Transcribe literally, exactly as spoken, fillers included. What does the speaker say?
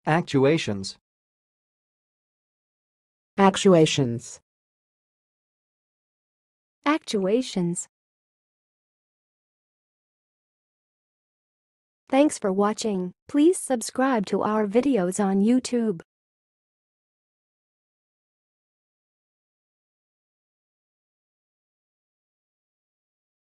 Actuations. Actuations. Actuations. Thanks for watching. Please subscribe to our videos on YouTube.